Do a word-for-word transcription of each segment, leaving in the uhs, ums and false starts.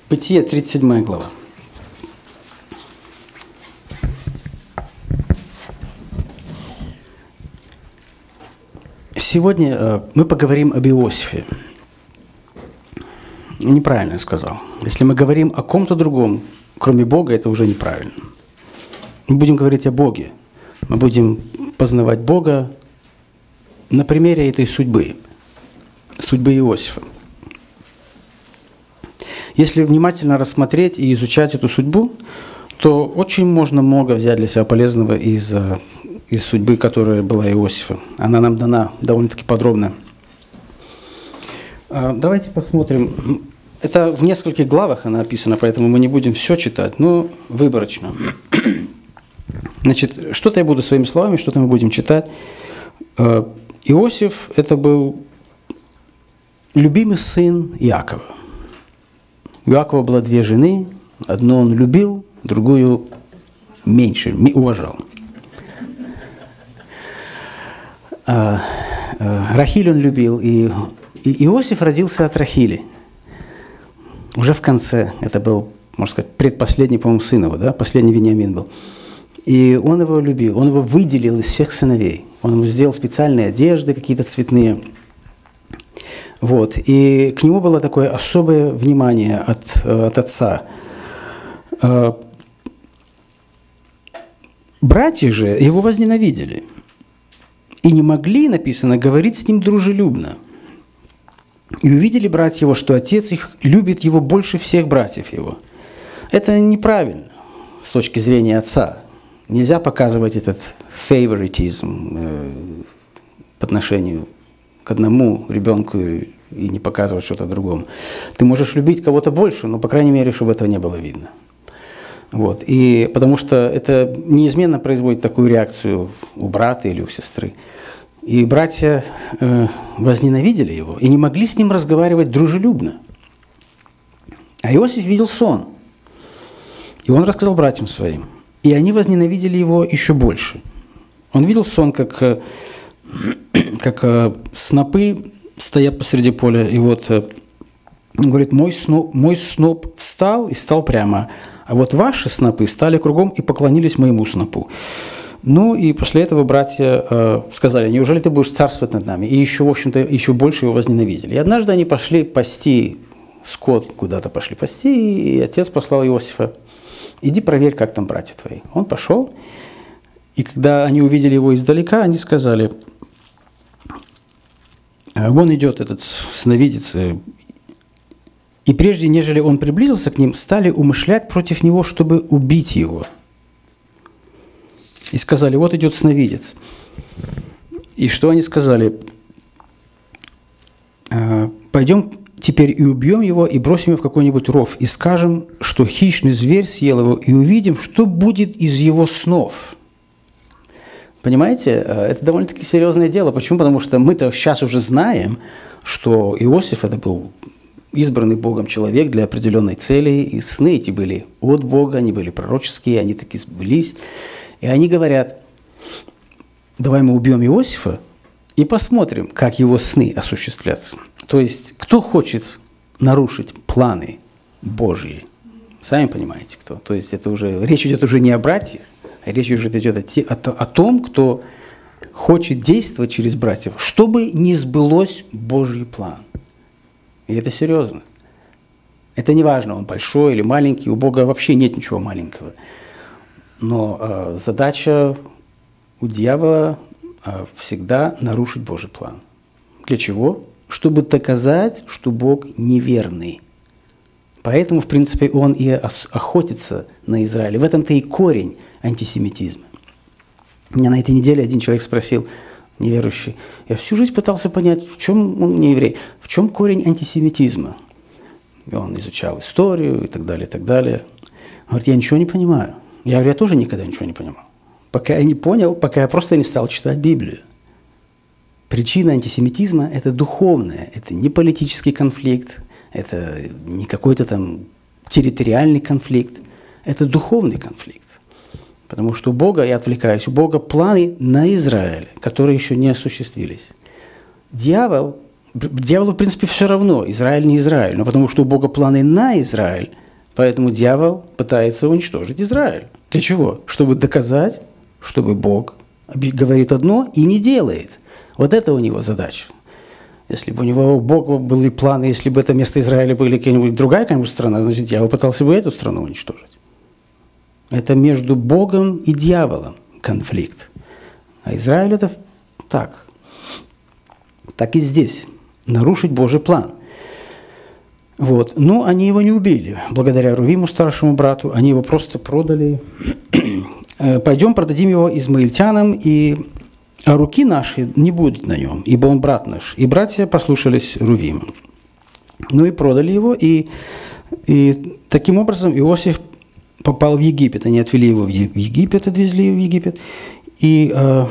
Бытие, тридцать седьмая глава. Сегодня мы поговорим об Иосифе. Неправильно я сказал. Если мы говорим о ком-то другом, кроме Бога, это уже неправильно. Мы будем говорить о Боге. Мы будем познавать Бога на примере этой судьбы, судьбы Иосифа. Если внимательно рассмотреть и изучать эту судьбу, то очень можно много взять для себя полезного из, из судьбы, которая была Иосифа. Она нам дана довольно-таки подробно. Давайте посмотрим. Это в нескольких главах она описана, поэтому мы не будем все читать, но выборочно. Значит, что-то я буду своими словами, что-то мы будем читать. Иосиф – это был любимый сын Иакова. У Иакова было две жены, одну он любил, другую меньше, уважал. Рахиль он любил, и Иосиф родился от Рахили. Уже в конце, это был, можно сказать, предпоследний, по-моему, сын его, да? Последний Вениамин был. И он его любил, он его выделил из всех сыновей. Он ему сделал специальные одежды, какие-то цветные. Вот. И к нему было такое особое внимание от, от отца. Братья же его возненавидели и не могли, написано, говорить с ним дружелюбно. И увидели братья его, что отец их любит его больше всех братьев его. Это неправильно с точки зрения отца. Нельзя показывать этот фаворитизм э, по отношению к одному ребенку и не показывать что-то другому. Ты можешь любить кого-то больше, но, по крайней мере, чтобы этого не было видно. Вот. И потому что это неизменно производит такую реакцию у брата или у сестры. И братья э, возненавидели его и не могли с ним разговаривать дружелюбно. А Иосиф видел сон. И он рассказал братьям своим. И они возненавидели его еще больше. Он видел сон, как, как э, снопы стоят посреди поля. И вот э, он говорит, мой сноп, мой сноп встал и стал прямо, а вот ваши снопы стали кругом и поклонились моему снопу. Ну и после этого братья э, сказали, неужели ты будешь царствовать над нами? И еще, в общем-то, еще больше его возненавидели. И однажды они пошли пасти скот, куда-то пошли пасти, и отец послал Иосифа, иди проверь, как там братья твои. Он пошел, и когда они увидели его издалека, они сказали, вон идет этот сновидец, и прежде, нежели он приблизился к ним, стали умышлять против него, чтобы убить его. И сказали, вот идет сновидец. И что они сказали? Пойдем теперь и убьем его, и бросим его в какой-нибудь ров, и скажем, что хищный зверь съел его, и увидим, что будет из его снов. Понимаете, это довольно-таки серьезное дело. Почему? Потому что мы-то сейчас уже знаем, что Иосиф – это был избранный Богом человек для определенной цели, и сны эти были от Бога, они были пророческие, они таки сбылись. И они говорят, давай мы убьем Иосифа и посмотрим, как его сны осуществлятся. То есть, кто хочет нарушить планы Божьи? Сами понимаете, кто. То есть, это уже, речь идет уже не о братьях, а речь уже идет о, о, о том, кто хочет действовать через братьев, чтобы не сбылось Божий план. И это серьезно. Это не важно, он большой или маленький, у Бога вообще нет ничего маленького. Но э, задача у дьявола э, всегда нарушить Божий план. Для чего? Чтобы доказать, что Бог неверный. Поэтому, в принципе, он и охотится на Израиль. В этом-то и корень антисемитизма. Меня на этой неделе один человек спросил, неверующий, я всю жизнь пытался понять, в чем, он не еврей, в чем корень антисемитизма. И он изучал историю и так далее, и так далее. Он говорит, я ничего не понимаю. Я говорю, я тоже никогда ничего не понимал. Пока я не понял, пока я просто не стал читать Библию. Причина антисемитизма – это духовная, это не политический конфликт, это не какой-то там территориальный конфликт, это духовный конфликт. Потому что у Бога, я отвлекаюсь, у Бога планы на Израиль, которые еще не осуществились. Дьявол Дьяволу, в принципе, все равно, Израиль не Израиль, но потому что у Бога планы на Израиль, поэтому дьявол пытается уничтожить Израиль. Для чего? Чтобы доказать, чтобы Бог говорит одно и не делает. Вот это у него задача. Если бы у него у Бога были планы, если бы это место Израиля были какая-нибудь другая какая-нибудь страна, значит, дьявол пытался бы эту страну уничтожить. Это между Богом и дьяволом конфликт. А Израиль – это так. Так и здесь. Нарушить Божий план. Вот. Но они его не убили. Благодаря Рувиму, старшему брату, они его просто продали. Пойдем продадим его измаильтянам, и а руки наши не будет на нем, ибо он брат наш. И братья послушались Рувима. Ну и продали его, и, и таким образом Иосиф попал в Египет. Они отвели его в Египет, отвезли в Египет. И, э,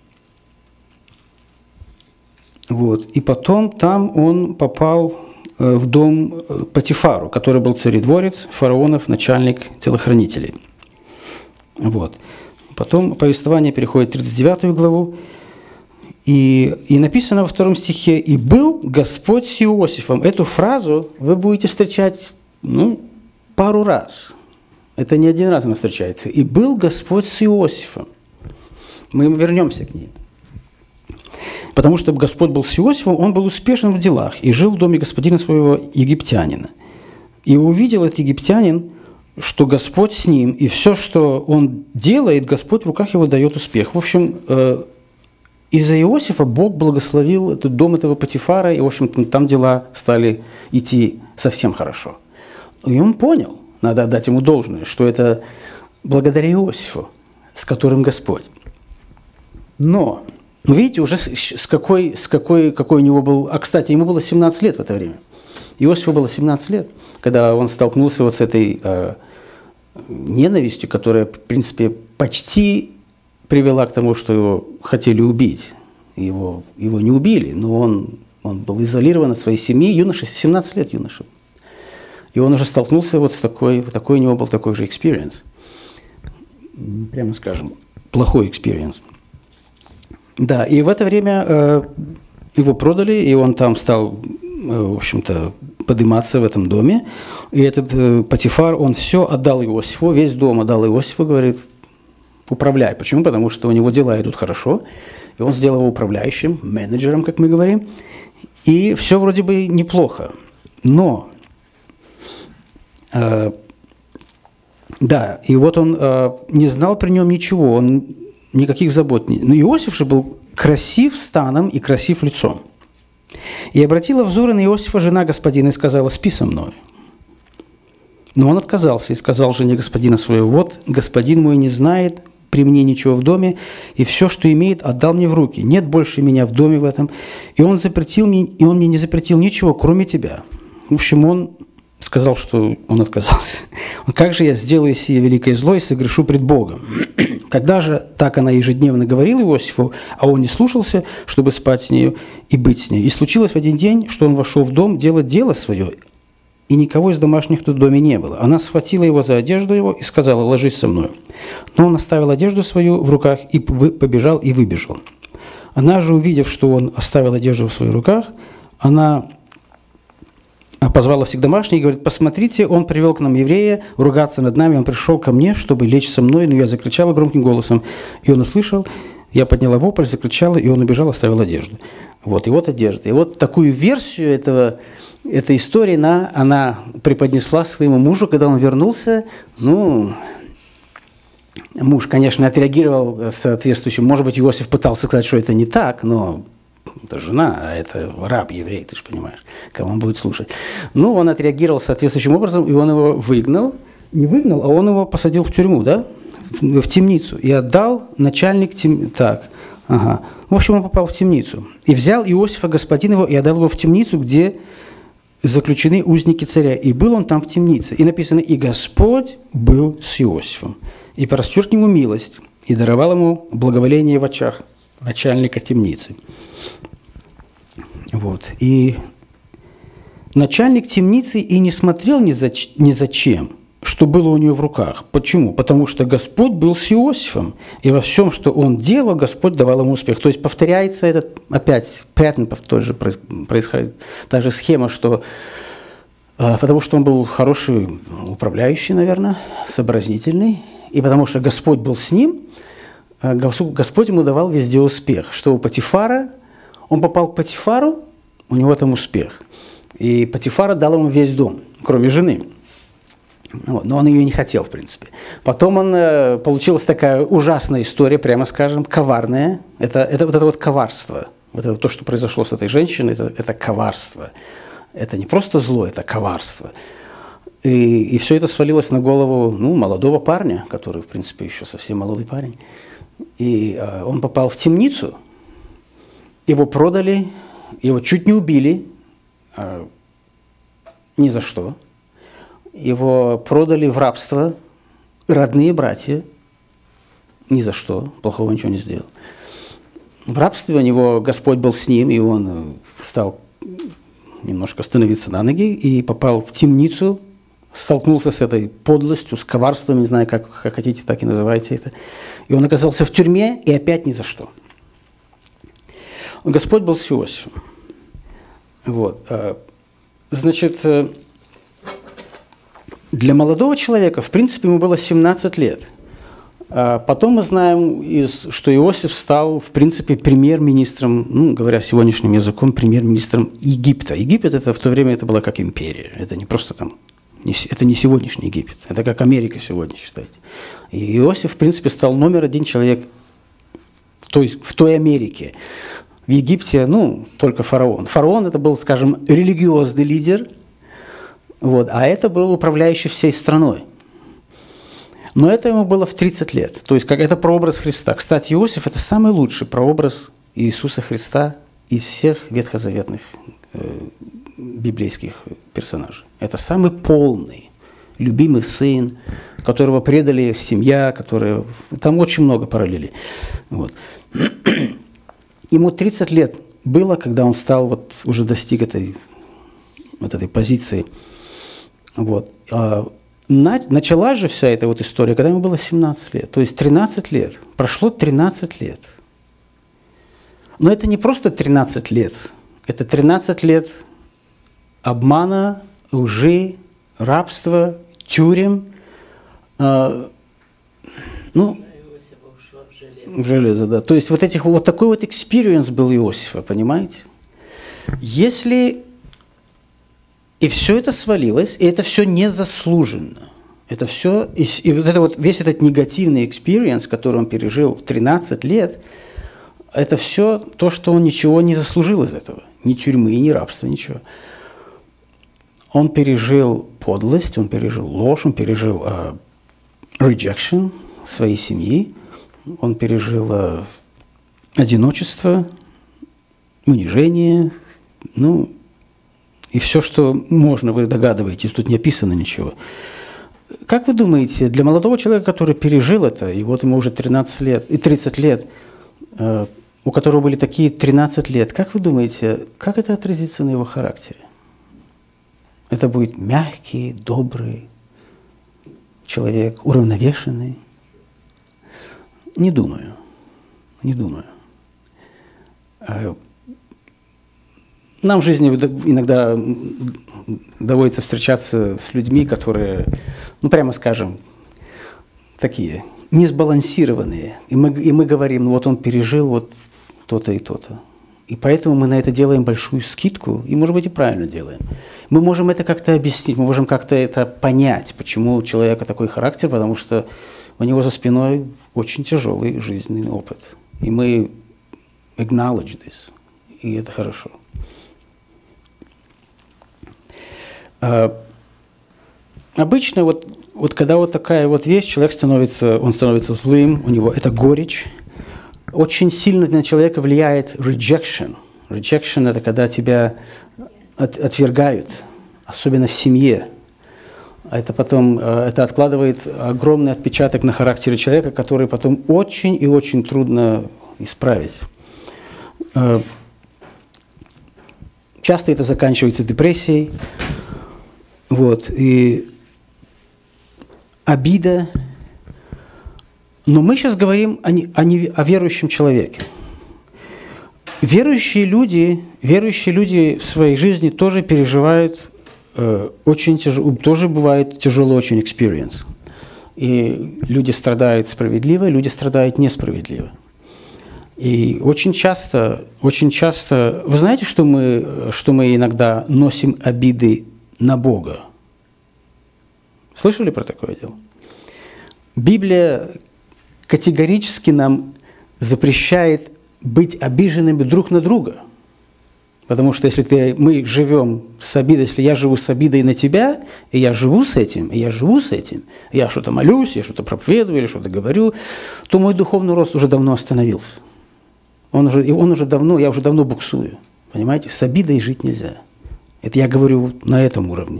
вот, и потом там он попал э, в дом Патифару, который был царедворец фараонов, начальник телохранителей. Вот. Потом повествование переходит в тридцать девятую главу, и, и написано во втором стихе: «И был Господь с Иосифом». Эту фразу вы будете встречать, ну, пару раз. Это не один раз она встречается. «И был Господь с Иосифом». Мы вернемся к ней. Потому что Господь был с Иосифом, он был успешен в делах и жил в доме господина своего египтянина. И увидел этот египтянин, что Господь с ним, и все, что он делает, Господь в руках его дает успех. В общем, из-за Иосифа Бог благословил этот дом этого Патифара, и, в общем, там дела стали идти совсем хорошо. И он понял, надо отдать ему должное, что это благодаря Иосифу, с которым Господь. Но, видите, уже с, с, какой, с какой, какой у него был... А, кстати, ему было семнадцать лет в это время. Иосифу было семнадцать лет, когда он столкнулся вот с этой э, ненавистью, которая, в принципе, почти привела к тому, что его хотели убить. Его, его не убили, но он, он был изолирован от своей семьи. Юноша, семнадцать лет юноша. И он уже столкнулся вот с такой... Такой у него был такой же экспириенс. Прямо скажем, плохой экспириенс. Да, и в это время э, его продали, и он там стал, э, в общем-то, подниматься в этом доме. И этот э, Патифар, он все отдал Иосифу, весь дом отдал Иосифу, говорит, управляй. Почему? Потому что у него дела идут хорошо, и он сделал его управляющим, менеджером, как мы говорим. И все вроде бы неплохо. Но, э, да, и вот он э, не знал при нем ничего, он... Никаких забот нет. Но Иосиф же был красив станом и красив лицом. И обратила взоры на Иосифа жена господина и сказала: «Спи со мною». Но он отказался и сказал жене господина своего: «Вот господин мой не знает при мне ничего в доме, и все, что имеет, отдал мне в руки. Нет больше меня в доме в этом. И он запретил мне, и он мне не запретил ничего, кроме тебя». В общем, он сказал, что он отказался. «Как же я сделаю сие великое зло и согрешу пред Богом?» Когда же так она ежедневно говорила Иосифу, а он не слушался, чтобы спать с нею и быть с ней. И случилось в один день, что он вошел в дом делать дело свое, и никого из домашних тут в доме не было. Она схватила его за одежду его и сказала: «Ложись со мною». Но он оставил одежду свою в руках и побежал и выбежал. Она же, увидев, что он оставил одежду в своих руках, она... позвала всех домашних и говорит: «Посмотрите, он привел к нам еврея ругаться над нами, он пришел ко мне, чтобы лечь со мной, но я закричала громким голосом, и он услышал, я подняла вопль, закричала, и он убежал, оставил одежду». Вот, и вот одежда. И вот такую версию этого, этой истории она, она преподнесла своему мужу, когда он вернулся. Ну, муж, конечно, отреагировал соответствующим. Может быть, Иосиф пытался сказать, что это не так, но... Это жена, а это раб еврей, ты же понимаешь, кого он будет слушать. Ну, он отреагировал соответствующим образом, и он его выгнал. Не выгнал, а он его посадил в тюрьму, да? В, в темницу. И отдал начальник тем... Так, ага. В общем, он попал в темницу. И взял Иосифа, господин его, и отдал его в темницу, где заключены узники царя. И был он там в темнице. И написано: «И Господь был с Иосифом, и простер к нему милость, и даровал ему благоволение в очах начальника темницы». Вот. И начальник темницы и не смотрел ни за, ни за чем, что было у нее в руках. Почему? Потому что Господь был с Иосифом, и во всем, что он делал, Господь давал ему успех. То есть повторяется этот, опять, паттерн тоже происходит, та же схема, что потому что он был хороший управляющий, наверное, сообразнительный, и потому что Господь был с ним, Господь ему давал везде успех. Что у Потифара, он попал к Потифару, у него там успех. И Потифара дал ему весь дом, кроме жены. Вот, но он ее не хотел, в принципе. Потом он, э, получилась такая ужасная история, прямо скажем, коварная. Это, это вот это вот коварство. Вот это то, что произошло с этой женщиной, это, это коварство. Это не просто зло, это коварство. И, и все это свалилось на голову ну, молодого парня, который, в принципе, еще совсем молодой парень. И э, он попал в темницу, его продали, его чуть не убили, э, ни за что. Его продали в рабство родные братья, ни за что, плохого ничего не сделал. В рабстве у него Господь был с ним, и он стал немножко становиться на ноги и попал в темницу, столкнулся с этой подлостью, с коварством, не знаю, как, как хотите, так и называйте это. И он оказался в тюрьме, и опять ни за что. Господь был с Иосифом. Вот. Значит, для молодого человека, в принципе, ему было семнадцать лет. А потом мы знаем, что Иосиф стал, в принципе, премьер-министром, ну, говоря сегодняшним языком, премьер-министром Египта. Египет это в то время это была как империя. Это не просто там, это не сегодняшний Египет. Это как Америка сегодня, считайте. И Иосиф, в принципе, стал номер один человек в той, в той Америке. В Египте, ну, только фараон. Фараон это был, скажем, религиозный лидер, вот, а это был управляющий всей страной. Но это ему было в тридцать лет. То есть как это прообраз Христа. Кстати, Иосиф – это самый лучший прообраз Иисуса Христа из всех ветхозаветных э, библейских персонажей. Это самый полный, любимый сын, которого предали семья, которая... Там очень много параллелей. Вот. Ему тридцать лет было, когда он стал, вот, уже достиг этой, вот этой позиции. Вот. Началась же вся эта вот история, когда ему было семнадцать лет. То есть тринадцать лет. Прошло тринадцать лет. Но это не просто тринадцать лет. Это тринадцать лет обмана, лжи, рабства, тюрем. Э, ну, в железо, да. То есть вот, этих, вот такой вот экспириенс был Иосифа, понимаете? Если... И все это свалилось, и это все незаслуженно. Это все, и, и вот это вот, весь этот негативный экспириенс, который он пережил в тринадцать лет, это все то, что он ничего не заслужил из этого. Ни тюрьмы, ни рабства, ничего. Он пережил подлость, он пережил ложь, он пережил uh, rejection своей семьи, он пережил uh, одиночество, унижение, ну, и все, что можно, вы догадываетесь, тут не описано ничего. Как вы думаете, для молодого человека, который пережил это, и вот ему уже тринадцать лет, и тридцать лет, э, у которого были такие тринадцать лет, как вы думаете, как это отразится на его характере? Это будет мягкий, добрый человек, уравновешенный? Не думаю. Не думаю. Нам в жизни иногда доводится встречаться с людьми, которые, ну, прямо скажем, такие несбалансированные. И мы, и мы говорим, ну, вот он пережил вот то-то и то-то. И поэтому мы на это делаем большую скидку, и, может быть, и правильно делаем. Мы можем это как-то объяснить, мы можем как-то это понять, почему у человека такой характер, потому что у него за спиной очень тяжелый жизненный опыт. И мы acknowledge this, и это хорошо. Обычно вот, вот когда вот такая вот вещь, человек становится, он становится злым, у него это горечь. Очень сильно на человека влияет rejection. Rejection – это когда тебя от, отвергают, особенно в семье. Это потом, это откладывает огромный отпечаток на характере человека, который потом очень и очень трудно исправить. Часто это заканчивается депрессией. Вот, и обида. Но мы сейчас говорим о, не, о, не, о верующем человеке. Верующие люди, верующие люди в своей жизни тоже переживают э, очень тяжело, тоже бывает тяжелый очень experience. И люди страдают справедливо, люди страдают несправедливо. И очень часто, очень часто, вы знаете, что мы, что мы иногда носим обиды на Бога? Слышали про такое дело? Библия категорически нам запрещает быть обиженными друг на друга. Потому что если ты, мы живем с обидой, если я живу с обидой на тебя, и я живу с этим, и я живу с этим, я что-то молюсь, я что-то проповедую или что-то говорю, то мой духовный рост уже давно остановился. Он уже, он уже давно, я уже давно буксую. Понимаете? С обидой жить нельзя. Это я говорю на этом уровне.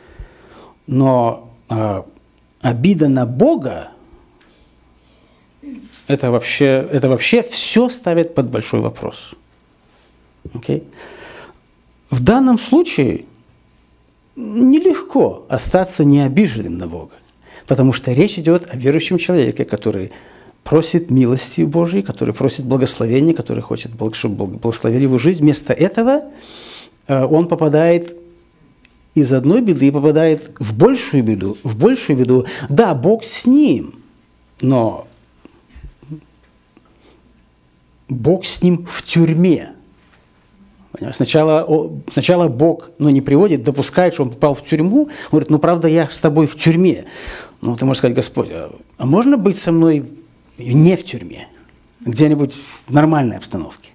Но а, обида на Бога, это вообще, это вообще все ставит под большой вопрос. Okay? В данном случае нелегко остаться необиженным на Бога, потому что речь идет о верующем человеке, который просит милости Божьей, который просит благословения, который хочет, чтобы благословили его жизнь. Вместо этого он попадает из одной беды и попадает в большую беду. В большую беду. Да, Бог с ним, но Бог с ним в тюрьме. Сначала, сначала Бог ну, не приводит, допускает, что он попал в тюрьму. Он говорит, ну, правда, я с тобой в тюрьме. Ну, ты можешь сказать, Господь, а можно быть со мной не в тюрьме, где-нибудь в нормальной обстановке?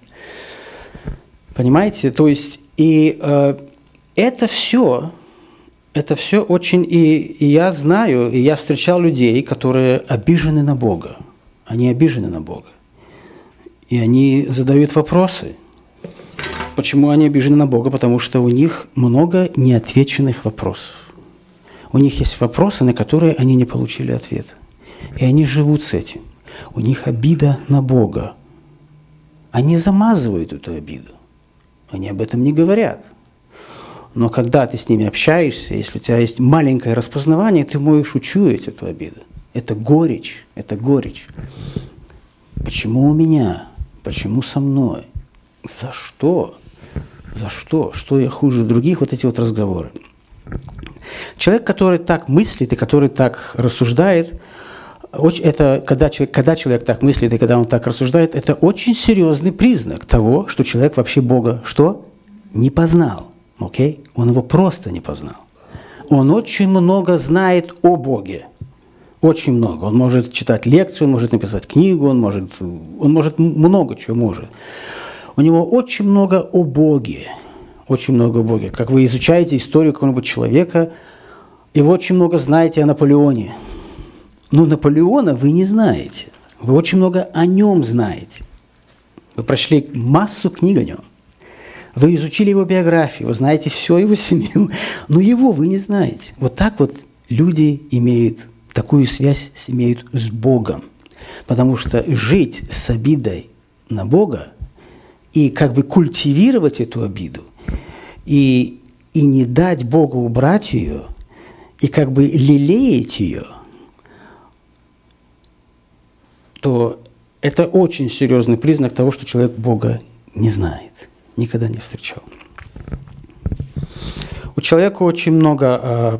Понимаете? То есть, и э, это все, это все очень... И, и я знаю, и я встречал людей, которые обижены на Бога. Они обижены на Бога. И они задают вопросы. Почему они обижены на Бога? Потому что у них много неотвеченных вопросов. У них есть вопросы, на которые они не получили ответа. И они живут с этим. У них обида на Бога. Они замазывают эту обиду. Они об этом не говорят. Но когда ты с ними общаешься, если у тебя есть маленькое распознавание, ты можешь учуять эту обиду. Это горечь. Это горечь. Почему у меня? Почему со мной? За что? За что? Что я хуже других? Вот эти вот разговоры. Человек, который так мыслит и который так рассуждает, это, когда, человек, когда человек так мыслит и когда он так рассуждает, это очень серьезный признак того, что человек вообще Бога что? Не познал. Okay? Он его просто не познал. Он очень много знает о Боге. Очень много. Он может читать лекцию, он может написать книгу, он может, он может много чего может. У него очень много о Боге. Очень много о Боге. Как вы изучаете историю какого-нибудь человека, и вы очень много знаете о Наполеоне. Но Наполеона вы не знаете. Вы очень много о нем знаете. Вы прочли массу книг о нем. Вы изучили его биографию, вы знаете всю его семью, но его вы не знаете. Вот так вот люди имеют, такую связь имеют с Богом. Потому что жить с обидой на Бога и как бы культивировать эту обиду, и, и не дать Богу убрать ее, и как бы лелеять ее, то это очень серьезный признак того, что человек Бога не знает, никогда не встречал. У человека очень много э,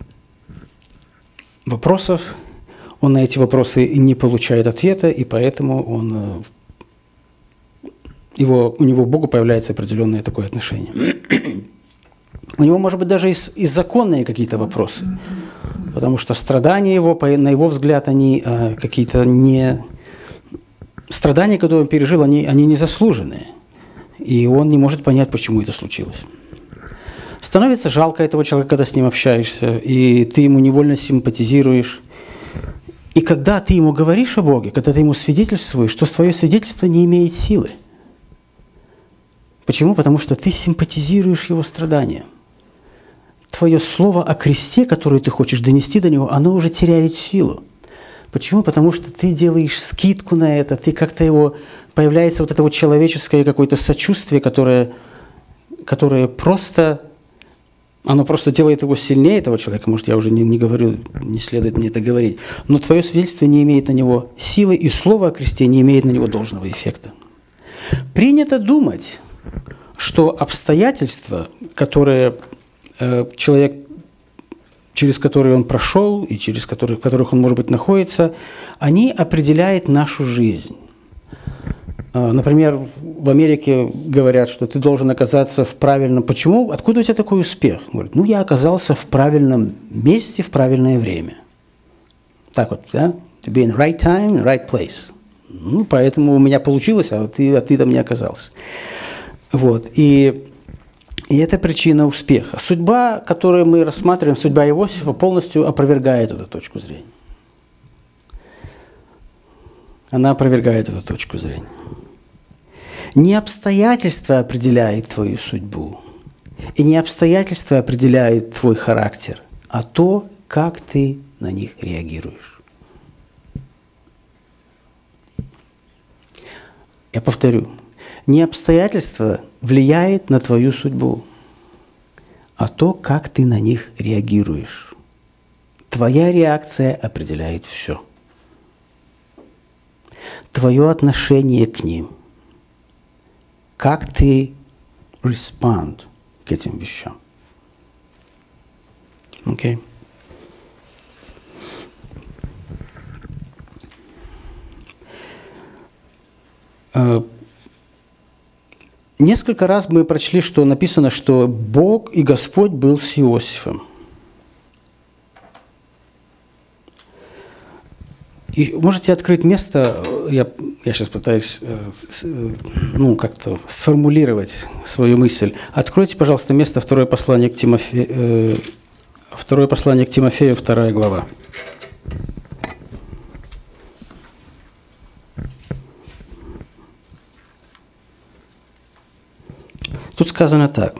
вопросов, он на эти вопросы не получает ответа, и поэтому он, э, его, у него к Богу появляется определенное такое отношение. У него, может быть, даже и, и законные какие-то вопросы, потому что страдания его, на его взгляд, они э, какие-то не... Страдания, которые он пережил, они, они незаслуженные. И он не может понять, почему это случилось. Становится жалко этого человека, когда с ним общаешься, и ты ему невольно симпатизируешь. И когда ты ему говоришь о Боге, когда ты ему свидетельствуешь, то твое свидетельство не имеет силы. Почему? Потому что ты симпатизируешь его страданиям. Твое слово о кресте, которое ты хочешь донести до него, оно уже теряет силу. Почему? Потому что ты делаешь скидку на это, ты как-то его... Появляется вот это вот человеческое какое-то сочувствие, которое, которое просто Оно просто делает его сильнее, этого человека. Может, я уже не, не говорю, не следует мне это говорить. Но твое свидетельство не имеет на него силы, и слово о кресте не имеет на него должного эффекта. Принято думать, что обстоятельства, которые э, человек, через которые он прошел и через которые, в которых он, может быть, находится, они определяют нашу жизнь. Например, в Америке говорят, что ты должен оказаться в правильном... Почему? Откуда у тебя такой успех? Говорит, ну, я оказался в правильном месте в правильное время. Так вот, да? To be in right time, in right place. Ну, поэтому у меня получилось, а ты, а ты там не оказался. Вот. И, и это причина успеха. Судьба, которую мы рассматриваем, судьба Иосифа, полностью опровергает эту точку зрения. Она опровергает эту точку зрения. Не обстоятельства определяют твою судьбу, и не обстоятельства определяют твой характер, а то, как ты на них реагируешь. Я повторю, не обстоятельства влияют на твою судьбу, а то, как ты на них реагируешь. Твоя реакция определяет все. Твое отношение к ним. Как ты respond к этим вещам. Окей? Okay? Несколько раз мы прочли, что написано, что Бог и Господь был с Иосифом. И можете открыть место, я, я сейчас пытаюсь ну, как-то сформулировать свою мысль. Откройте, пожалуйста, место второе послание к Тимофею, второе послание к Тимофею, вторая глава. Тут сказано так.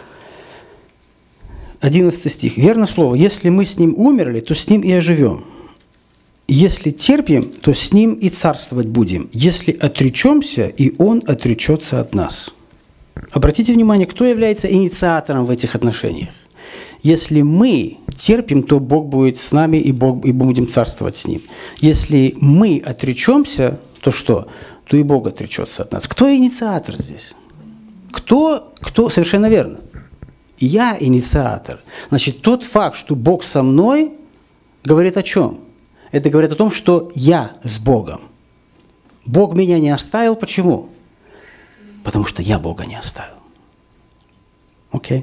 одиннадцатый стих. «Верно слово, если мы с ним умерли, то с ним и оживем. Если терпим, то с ним и царствовать будем. Если отречемся, и он отречется от нас». Обратите внимание, кто является инициатором в этих отношениях. Если мы терпим, то Бог будет с нами, и, Бог, и будем царствовать с ним. Если мы отречемся, то что? То и Бог отречется от нас. Кто инициатор здесь? Кто? Кто? Совершенно верно. Я инициатор. Значит, тот факт, что Бог со мной, говорит о чем? Это говорит о том, что я с Богом. Бог меня не оставил. Почему? Потому что я Бога не оставил. Окей?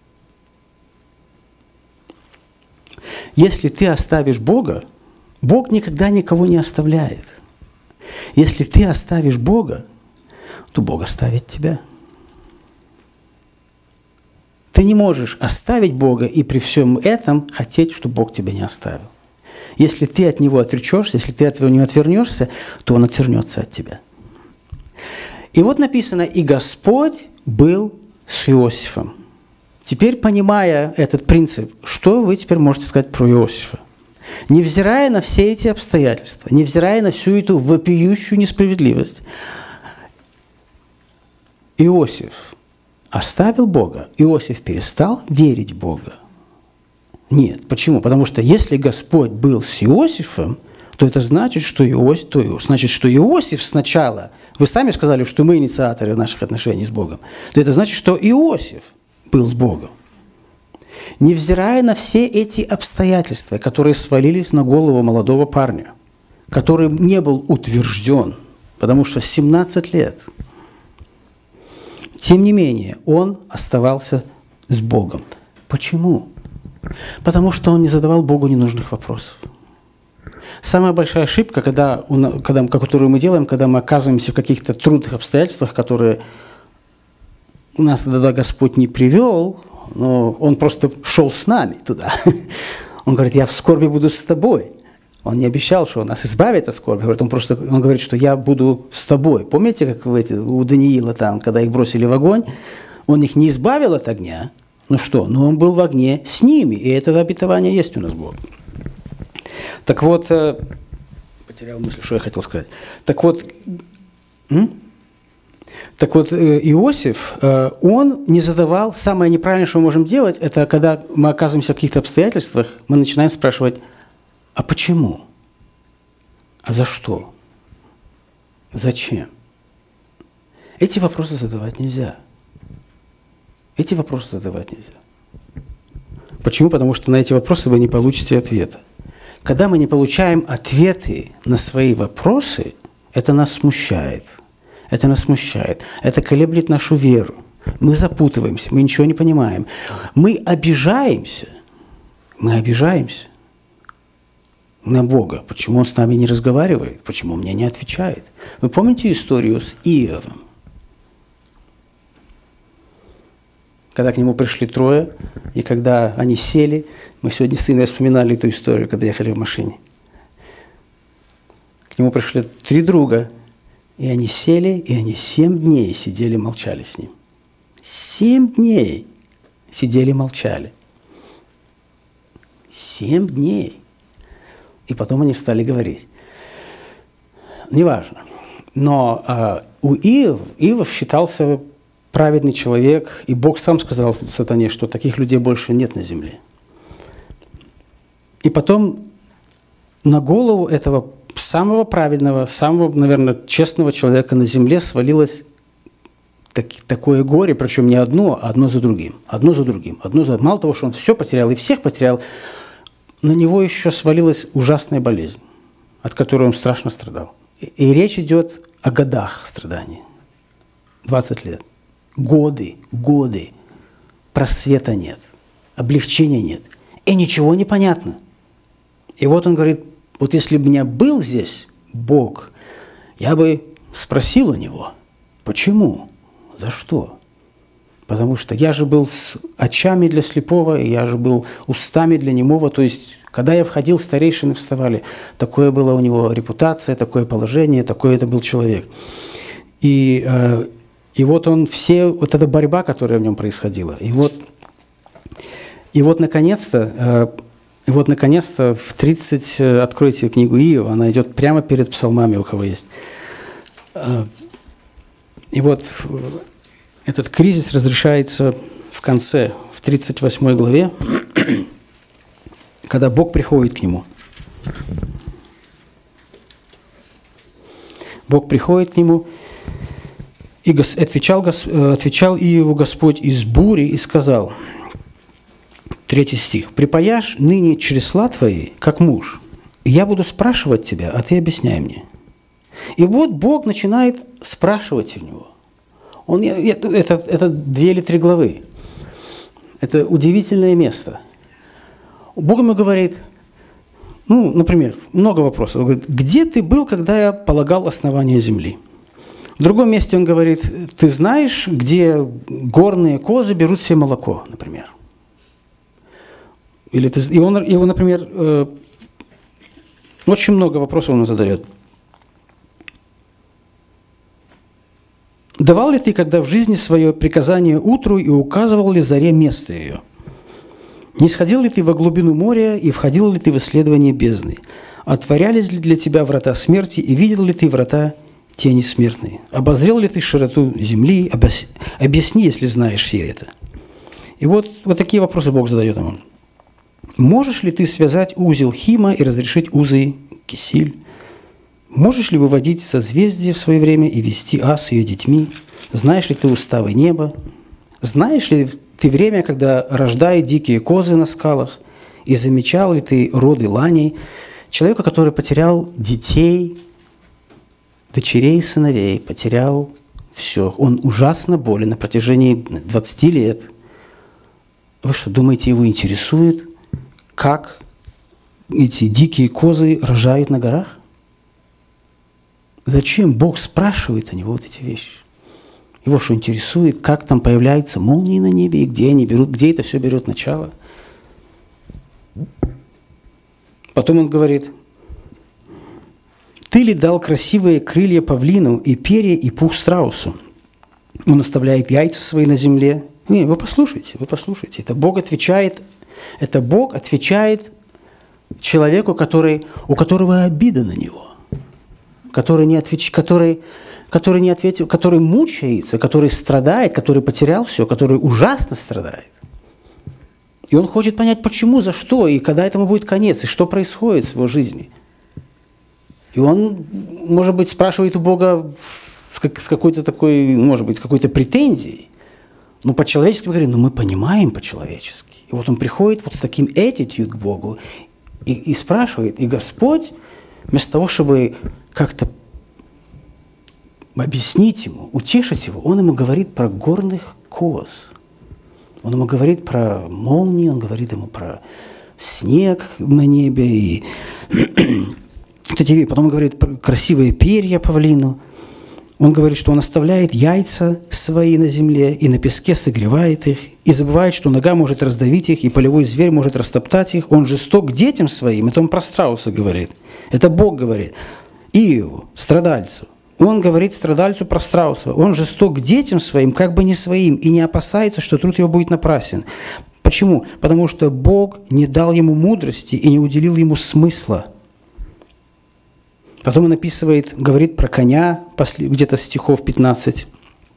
Если ты оставишь Бога, Бог никогда никого не оставляет. Если ты оставишь Бога, то Бог оставит тебя. Ты не можешь оставить Бога и при всем этом хотеть, чтобы Бог тебя не оставил. Если ты от Него отречешься, если ты от Него не отвернешься, то Он отвернется от тебя. И вот написано, и Господь был с Иосифом. Теперь, понимая этот принцип, что вы теперь можете сказать про Иосифа? Невзирая на все эти обстоятельства, невзирая на всю эту вопиющую несправедливость, Иосиф оставил Бога, Иосиф перестал верить в Бога. Нет. Почему? Потому что если Господь был с Иосифом, то это значит, что Иосиф, то Иосиф, значит, что Иосиф сначала, вы сами сказали, что мы инициаторы наших отношений с Богом, то это значит, что Иосиф был с Богом. Невзирая на все эти обстоятельства, которые свалились на голову молодого парня, который не был утвержден, потому что семнадцать лет, тем не менее, он оставался с Богом. Почему? Потому что он не задавал Богу ненужных вопросов. Самая большая ошибка, когда, когда, которую мы делаем, когда мы оказываемся в каких-то трудных обстоятельствах, которые нас туда Господь не привел, но Он просто шел с нами туда. Он говорит, я в скорби буду с тобой. Он не обещал, что Он нас избавит от скорби. Он, просто, он говорит, что я буду с тобой. Помните, как в эти, у Даниила там, когда их бросили в огонь, Он их не избавил от огня. Ну что? Но Он был в огне с ними. И это обетование есть у нас Бог. Так вот, потерял мысль, что я хотел сказать. Так вот, м? Так вот, Иосиф, он не задавал, самое неправильное, что мы можем делать, это когда мы оказываемся в каких-то обстоятельствах, мы начинаем спрашивать, а почему? А за что? Зачем? Эти вопросы задавать нельзя. Эти вопросы задавать нельзя. Почему? Потому что на эти вопросы вы не получите ответа. Когда мы не получаем ответы на свои вопросы, это нас смущает. Это нас смущает. Это колеблет нашу веру. Мы запутываемся, мы ничего не понимаем. Мы обижаемся. Мы обижаемся на Бога. Почему Он с нами не разговаривает? Почему Он мне не отвечает? Вы помните историю с Иовом? Когда к нему пришли трое, и когда они сели, мы сегодня с сыном вспоминали эту историю, когда ехали в машине. К нему пришли три друга, и они сели, и они семь дней сидели, молчали с ним. Семь дней сидели, молчали. Семь дней. И потом они стали говорить. Неважно. Но а, у Иов, Иов считался праведный человек, и Бог сам сказал сатане, что таких людей больше нет на земле. И потом на голову этого самого праведного, самого, наверное, честного человека на земле свалилось так, такое горе, причем не одно, а одно за другим. Одно за другим. Одно за... Мало того, что он все потерял и всех потерял, на него еще свалилась ужасная болезнь, от которой он страшно страдал. И, и речь идет о годах страданий. двадцать лет. Годы, годы. Просвета нет. Облегчения нет. И ничего не понятно. И вот он говорит, вот если бы у меня был здесь Бог, я бы спросил у Него, почему, за что? Потому что я же был с очами для слепого, и я же был устами для немого. То есть, когда я входил, старейшины вставали. Такое была у него репутация, такое положение, такой это был человек. И, э, и вот он все, вот эта борьба, которая в нем происходила. И вот, и вот наконец-то, э, и вот наконец-то в тридцать, откройте книгу Иова, она идет прямо перед псалмами, у кого есть. Э, и вот этот кризис разрешается в конце, в тридцать восьмой главе, когда Бог приходит к нему. Бог приходит к нему, и отвечал, отвечал Иову Господь из бури и сказал, третий стих, «Припаяшь ныне чресла твои, как муж, и я буду спрашивать тебя, а ты объясняй мне». И вот Бог начинает спрашивать у него. Он, это, это, это две или три главы. Это удивительное место. Бог ему говорит, ну, например, много вопросов. Он говорит, где ты был, когда я полагал основание земли? В другом месте он говорит, ты знаешь, где горные козы берут себе молоко, например. Или ты, и он, его, например, э, очень много вопросов он задает. Давал ли ты, когда в жизни свое приказание утру и указывал ли заре место ее? Не сходил ли ты во глубину моря и входил ли ты в исследование бездны? Отворялись ли для тебя врата смерти и видел ли ты врата тени смертные? Обозрел ли ты широту земли? Объясни, если знаешь все это. И вот, вот такие вопросы Бог задает ему. Можешь ли ты связать узел Хима и разрешить узы Кисиль? Можешь ли выводить созвездия в свое время и вести Ас с ее детьми? Знаешь ли ты уставы неба? Знаешь ли ты время, когда рождают дикие козы на скалах? И замечал ли ты роды ланей? Человека, который потерял детей, дочерей и сыновей, потерял все. Он ужасно болен на протяжении двадцати лет. Вы что, думаете, его интересует, как эти дикие козы рожают на горах? Зачем Бог спрашивает о него вот эти вещи? Его что интересует, как там появляются молнии на небе, и где они берут, где это все берет начало? Потом он говорит, ты ли дал красивые крылья павлину и перья и пух страусу? Он оставляет яйца свои на земле. Не, вы послушайте, вы послушайте. Это Бог отвечает, это Бог отвечает человеку, который, у которого обида на него, который не, отвеч... который, который не ответил, который мучается, который страдает, который потерял все, который ужасно страдает. И он хочет понять, почему, за что, и когда этому будет конец, и что происходит в его жизни. И он, может быть, спрашивает у Бога с какой-то такой, может быть, какой-то претензией. Но по-человечески мы говорим, ну мы понимаем по-человечески. И вот он приходит вот с таким attitude к Богу и, и спрашивает. И Господь, вместо того, чтобы как-то объяснить ему, утешить его, он ему говорит про горных коз. Он ему говорит про молнии, он говорит ему про снег на небе. И потом он говорит про красивые перья павлину. Он говорит, что он оставляет яйца свои на земле и на песке согревает их, и забывает, что нога может раздавить их, и полевой зверь может растоптать их. Он жесток к детям своим. Это он про страуса говорит. Это Бог говорит. Иову, страдальцу. Он говорит страдальцу про страуса. Он жесток к детям своим, как бы не своим, и не опасается, что труд его будет напрасен. Почему? Потому что Бог не дал ему мудрости и не уделил ему смысла. Потом он описывает, говорит про коня, где-то стихов пятнадцать.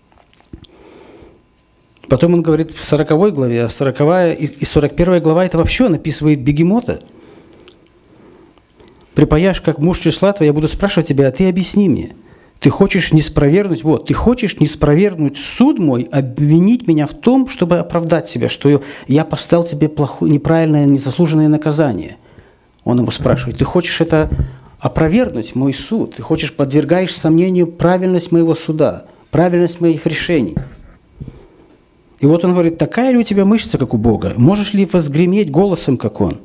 Потом он говорит в сороковой главе, а сороковая и сорок первая глава это вообще он описывает бегемота. «Припаяшь, как муж числа твоя, я буду спрашивать тебя, а ты объясни мне. Ты хочешь не спровергнуть, вот, ты хочешь не спровергнуть суд мой, обвинить меня в том, чтобы оправдать себя, что я поставил тебе плохое, неправильное, незаслуженное наказание». Он ему спрашивает, ты хочешь это опровергнуть мой суд, ты хочешь, подвергаешь сомнению правильность моего суда, правильность моих решений. И вот он говорит, такая ли у тебя мышца, как у Бога? Можешь ли возгреметь голосом, как Он?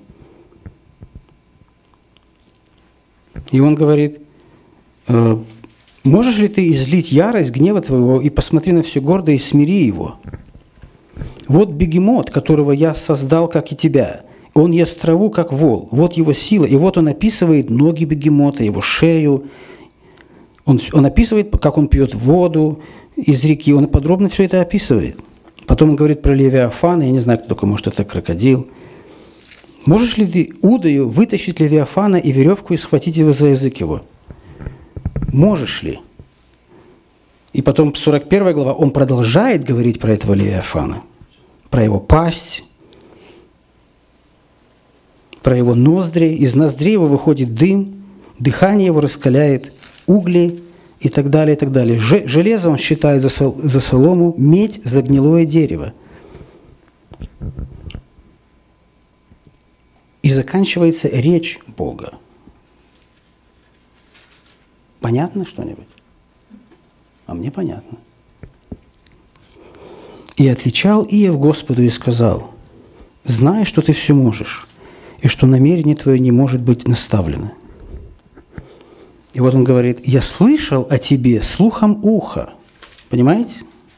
И он говорит, можешь ли ты излить ярость гнева твоего и посмотри на все гордо и смири его? Вот бегемот, которого я создал, как и тебя. Он ест траву, как вол. Вот его сила. И вот он описывает ноги бегемота, его шею. Он, он описывает, как он пьет воду из реки. Он подробно все это описывает. Потом он говорит про Левиафана. Я не знаю, кто такой, может, это крокодил. Можешь ли ты удою вытащить Левиафана и веревку и схватить его за язык его? Можешь ли? И потом сорок первая глава, он продолжает говорить про этого Левиафана. Про его пасть. Про его ноздри, из ноздрей его выходит дым, дыхание его раскаляет угли и так далее, и так далее. Железо он считает за, сол, за солому, медь за гнилое дерево. И заканчивается речь Бога. Понятно что-нибудь? А мне понятно. «И отвечал Иов Господу и сказал, знай, что ты все можешь, и что намерение твое не может быть наставлено». И вот он говорит, я слышал о тебе слухом уха. Понимаете?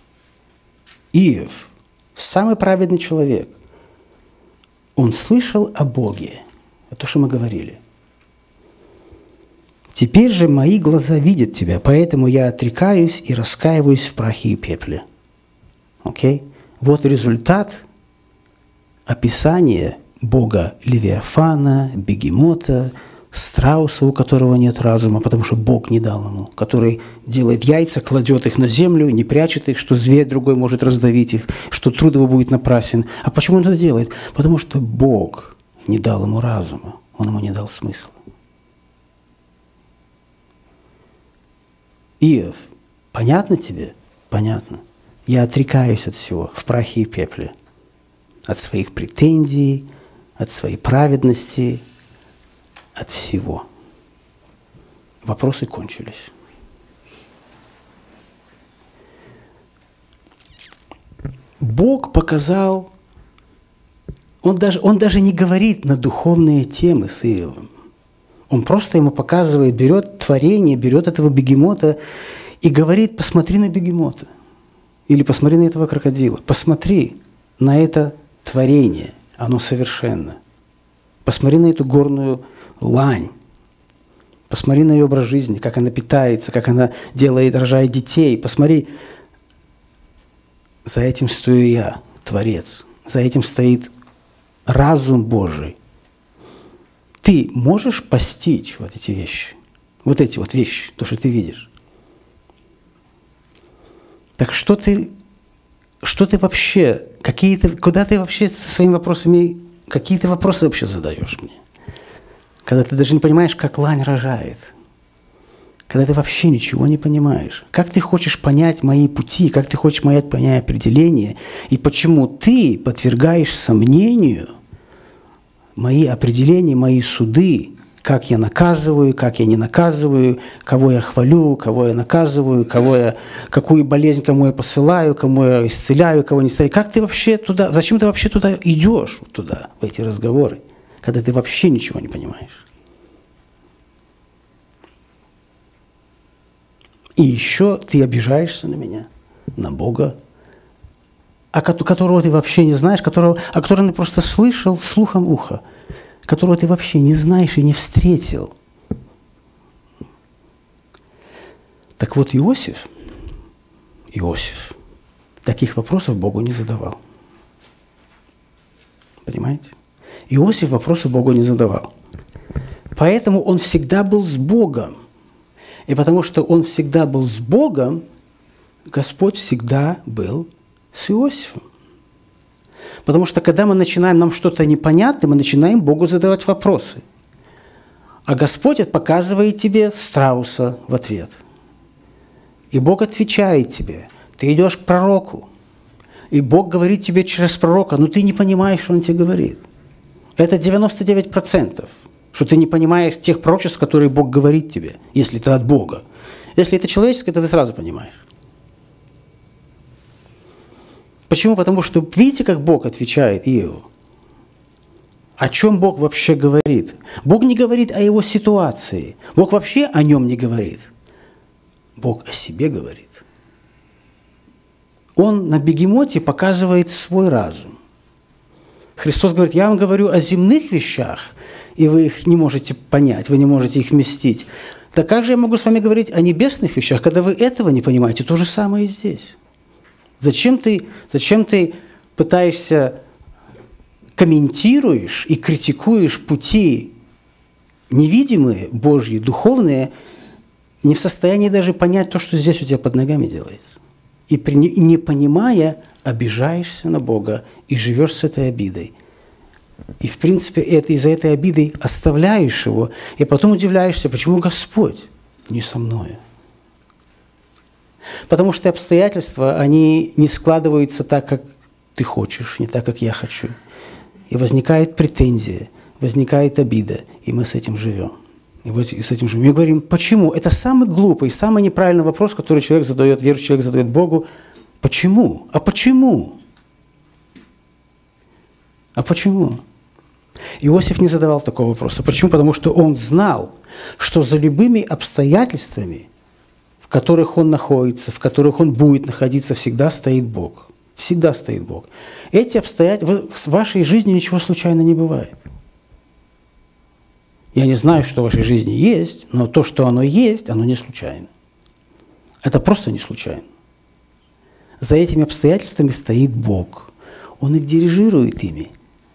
Иов, самый праведный человек, он слышал о Боге. Это то, что мы говорили. Теперь же мои глаза видят тебя, поэтому я отрекаюсь и раскаиваюсь в прахе и пепле. Окей? Вот результат описания Бога Левиафана, бегемота, страуса, у которого нет разума, потому что Бог не дал ему, который делает яйца, кладет их на землю, не прячет их, что зверь другой может раздавить их, что труд его будет напрасен. А почему он это делает? Потому что Бог не дал ему разума, он ему не дал смысла. Иов, понятно тебе? Понятно. Я отрекаюсь от всего в прахе и пепле, от своих претензий, от своей праведности, от всего. Вопросы кончились. Бог показал, он даже, он даже не говорит на духовные темы с Иовом. Он просто ему показывает, берет творение, берет этого бегемота и говорит, посмотри на бегемота. Или посмотри на этого крокодила. Посмотри на это творение, оно совершенно. Посмотри на эту горную лань. Посмотри на ее образ жизни, как она питается, как она делает, рожает детей. Посмотри, за этим стою я, Творец. За этим стоит разум Божий. Ты можешь постичь вот эти вещи? Вот эти вот вещи, то, что ты видишь. Так что ты, что ты вообще, какие ты, куда ты вообще со своими вопросами, какие ты вопросы вообще задаешь мне? Когда ты даже не понимаешь, как лань рожает. Когда ты вообще ничего не понимаешь. Как ты хочешь понять мои пути, как ты хочешь понять мои определения, и почему ты подвергаешь сомнению мои определения, мои суды, как я наказываю, как я не наказываю, кого я хвалю, кого я наказываю, кого я, какую болезнь кому я посылаю, кому я исцеляю, кого не исцеляю. Как ты вообще туда, зачем ты вообще туда идешь, туда, в эти разговоры, когда ты вообще ничего не понимаешь? И еще ты обижаешься на меня, на Бога, о которого ты вообще не знаешь, которого, о котором ты просто слышал слухом уха, которого ты вообще не знаешь и не встретил. Так вот, Иосиф, Иосиф таких вопросов Богу не задавал. Понимаете? Иосиф вопросы Богу не задавал. Поэтому он всегда был с Богом. И потому что он всегда был с Богом, Господь всегда был с Иосифом. Потому что когда мы начинаем, нам что-то непонятно, мы начинаем Богу задавать вопросы. А Господь показывает тебе страуса в ответ. И Бог отвечает тебе. Ты идешь к пророку. И Бог говорит тебе через пророка, но ты не понимаешь, что Он тебе говорит. Это девяносто девять процентов. Что ты не понимаешь тех пророчеств, которые Бог говорит тебе, если это от Бога. Если это человеческое, то ты сразу понимаешь. Почему? Потому что видите, как Бог отвечает Иову? О чем Бог вообще говорит? Бог не говорит о его ситуации. Бог вообще о нем не говорит. Бог о себе говорит. Он на бегемоте показывает свой разум. Христос говорит, я вам говорю о земных вещах, и вы их не можете понять, вы не можете их вместить. Так как же я могу с вами говорить о небесных вещах, когда вы этого не понимаете? То же самое и здесь. Зачем ты, зачем ты пытаешься, комментируешь и критикуешь пути невидимые, Божьи, духовные, не в состоянии даже понять то, что здесь у тебя под ногами делается? И не понимая, обижаешься на Бога и живешь с этой обидой. И, в принципе, это, из-за этой обиды оставляешь его, и потом удивляешься, почему Господь не со мною. Потому что обстоятельства, они не складываются так, как ты хочешь, не так, как я хочу. И возникает претензия, возникает обида, и мы с этим живем. И вот с этим живем. Мы говорим, почему? Это самый глупый, самый неправильный вопрос, который человек задает, верующий человек задает Богу. Почему? А почему? А почему? Иосиф не задавал такого вопроса. Почему? Потому что он знал, что за любыми обстоятельствами, в которых он находится, в которых он будет находиться, всегда стоит Бог. Всегда стоит Бог. Эти обстоятельства, в вашей жизни ничего случайно не бывает. Я не знаю, что в вашей жизни есть, но то, что оно есть, оно не случайно. Это просто не случайно. За этими обстоятельствами стоит Бог. Он их дирижирует ими.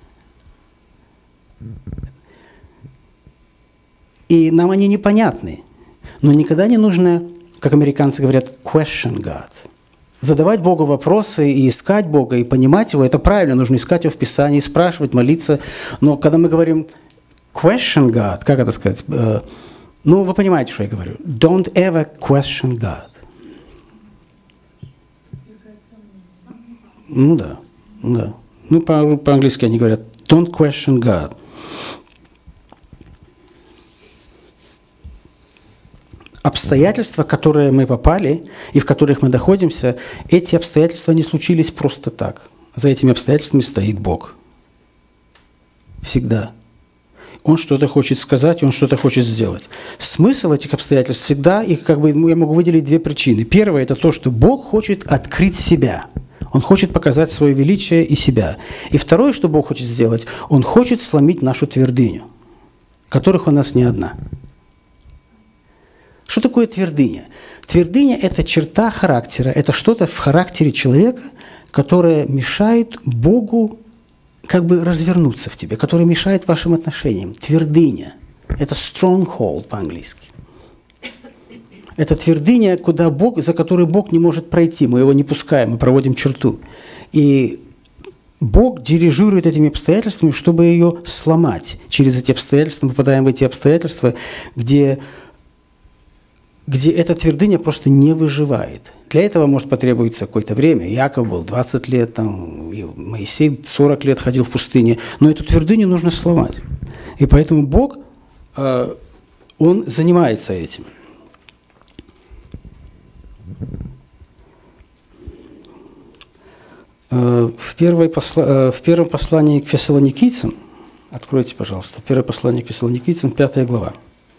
И нам они непонятны. Но никогда не нужно, как американцы говорят, question God. Задавать Богу вопросы и искать Бога, и понимать Его, это правильно. Нужно искать Его в Писании, спрашивать, молиться. Но когда мы говорим question God, как это сказать? Ну, вы понимаете, что я говорю. Don't ever question God. Ну да, да. Ну, по- по-английски они говорят don't question God. Обстоятельства, в которые мы попали и в которых мы находимся, эти обстоятельства не случились просто так. За этими обстоятельствами стоит Бог. Всегда. Он что-то хочет сказать, Он что-то хочет сделать. Смысл этих обстоятельств всегда, и как бы я могу выделить две причины. Первое – это то, что Бог хочет открыть себя. Он хочет показать свое величие и себя. И второе, что Бог хочет сделать, Он хочет сломить нашу твердыню, которых у нас не одна. Что такое твердыня? Твердыня – это черта характера, это что-то в характере человека, которое мешает Богу как бы развернуться в тебе, которое мешает вашим отношениям. Твердыня – это stronghold по-английски. Это твердыня, куда Бог, за которой Бог не может пройти. Мы его не пускаем, мы проводим черту. И Бог дирижирует этими обстоятельствами, чтобы ее сломать. Через эти обстоятельства мы попадаем в эти обстоятельства, где, где эта твердыня просто не выживает. Для этого может потребуется какое-то время. Иаков был двадцать лет, там, Моисей сорок лет ходил в пустыне. Но эту твердыню нужно сломать. И поэтому Бог, Он занимается этим. В, первой посла... в первом послании к фессалоникийцам, откройте, пожалуйста, первое послание к фессалоникийцам, пятая глава.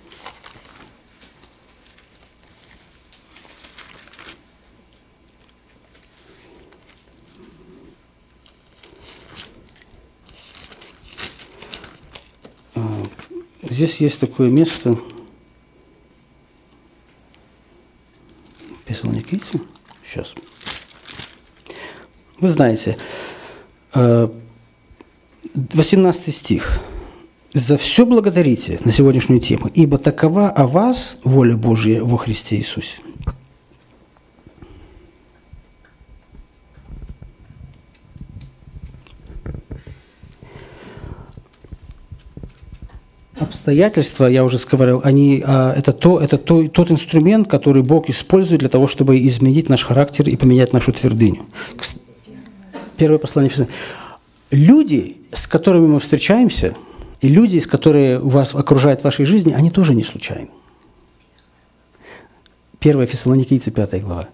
Здесь есть такое место, фессалоникийцам, сейчас. Вы знаете, восемнадцатый стих. «За все благодарите» на сегодняшнюю тему, «ибо такова о вас воля Божья во Христе Иисусе». Обстоятельства, я уже говорил, они, это, то, это то, тот инструмент, который Бог использует для того, чтобы изменить наш характер и поменять нашу твердыню. Первое послание. Люди, с которыми мы встречаемся, и люди, с которые у вас окружают в вашей жизни, они тоже не случайны. первое Фессалоникийцы, пятая глава.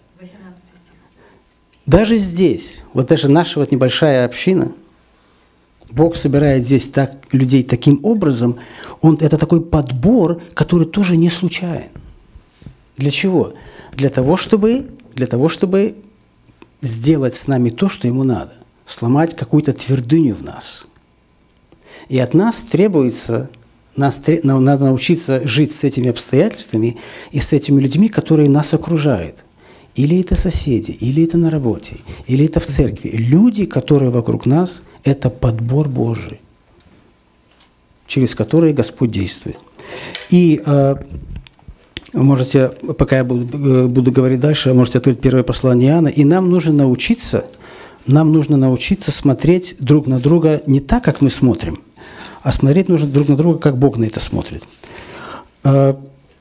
Даже здесь, вот даже наша вот небольшая община, Бог собирает здесь так, людей таким образом, он, это такой подбор, который тоже не случайен. Для чего? Для того, чтобы, для того, чтобы сделать с нами то, что ему надо. Сломать какую-то твердыню в нас. И от нас требуется, нас, надо научиться жить с этими обстоятельствами и с этими людьми, которые нас окружают. Или это соседи, или это на работе, или это в церкви. Люди, которые вокруг нас, это подбор Божий, через который Господь действует. И э, можете, пока я буду, буду говорить дальше, можете открыть первое послание Иоанна. И нам нужно научиться, нам нужно научиться смотреть друг на друга не так, как мы смотрим, а смотреть нужно друг на друга, как Бог на это смотрит. Э,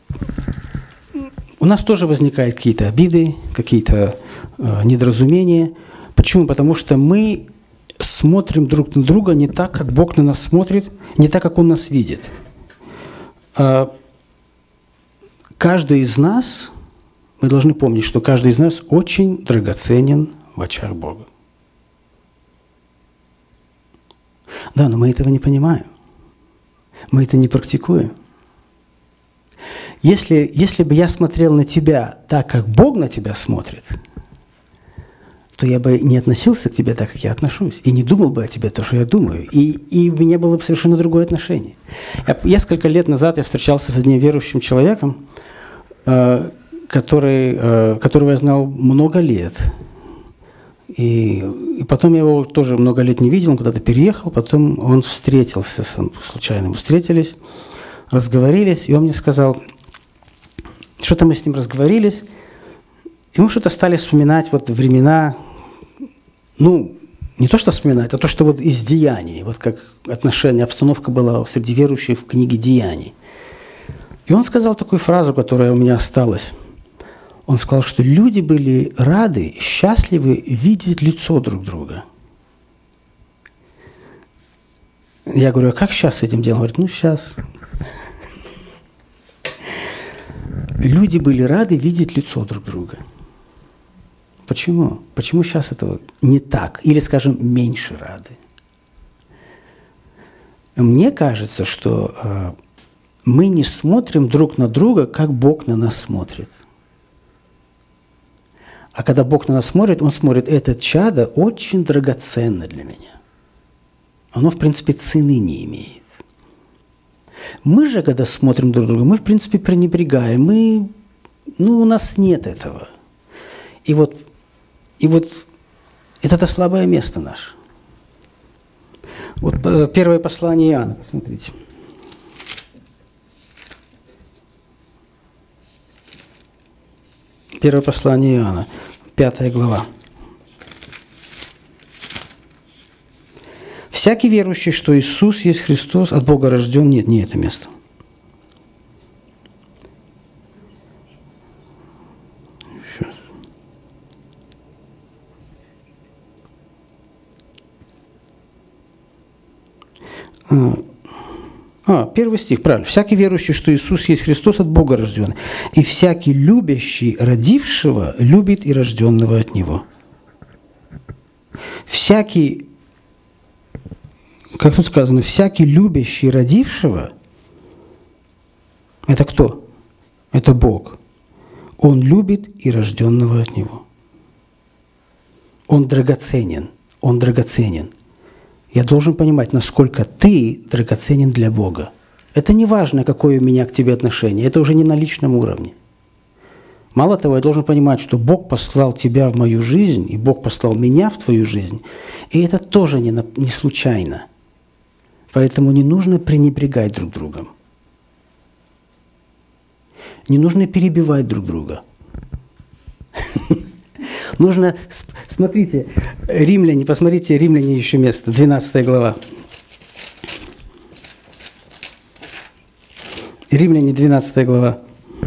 У нас тоже возникают какие-то обиды, какие-то э, недоразумения. Почему? Потому что мы смотрим друг на друга не так, как Бог на нас смотрит, не так, как Он нас видит. Э, каждый из нас, мы должны помнить, что каждый из нас очень драгоценен в очах Бога. Да, но мы этого не понимаем. Мы это не практикуем. Если, если бы я смотрел на тебя так, как Бог на тебя смотрит, то я бы не относился к тебе так, как я отношусь, и не думал бы о тебе то, что я думаю, и, и у меня было бы совершенно другое отношение. Я, несколько лет назад я встречался с одним верующим человеком, э, который, э, которого я знал много лет. И, и потом я его тоже много лет не видел, он куда-то переехал, потом он встретился, случайно мы встретились, разговорились, и он мне сказал, что-то мы с ним разговорились, и мы что-то стали вспоминать вот времена, ну, не то что вспоминать, а то, что вот из деяний, вот как отношение, обстановка была среди верующих в книге «Деяний». И он сказал такую фразу, которая у меня осталась. Он сказал, что люди были рады, счастливы видеть лицо друг друга. Я говорю, а как сейчас с этим делом? Он говорит, ну, сейчас. Люди были рады видеть лицо друг друга. Почему? Почему сейчас этого не так? Или, скажем, меньше рады? Мне кажется, что э, мы не смотрим друг на друга, как Бог на нас смотрит. А когда Бог на нас смотрит, Он смотрит, это чадо очень драгоценно для меня. Оно, в принципе, цены не имеет. Мы же, когда смотрим друг на друга, мы, в принципе, пренебрегаем. Мы, ну, у нас нет этого. И вот, и вот это слабое место наше. Вот первое послание Иоанна, посмотрите. Первое послание Иоанна, пятая глава. «Всякий верующий, что Иисус есть Христос, от Бога рожден». Нет, не это место. Сейчас. А, а, первый стих, правильно. «Всякий верующий, что Иисус есть Христос, от Бога рожден, и всякий любящий родившего любит и рожденного от Него». Всякий, как тут сказано, всякий любящий родившего, это кто? Это Бог. Он любит и рожденного от Него. Он драгоценен. Он драгоценен. Я должен понимать, насколько ты драгоценен для Бога. Это не важно, какое у меня к тебе отношение. Это уже не на личном уровне. Мало того, я должен понимать, что Бог послал тебя в мою жизнь, и Бог послал меня в твою жизнь. И это тоже не, на, не случайно. Поэтому не нужно пренебрегать друг другом. Не нужно перебивать друг друга. Нужно, смотрите, Римляне, посмотрите, Римляне еще место, двенадцатая глава. Римляне, двенадцатая глава.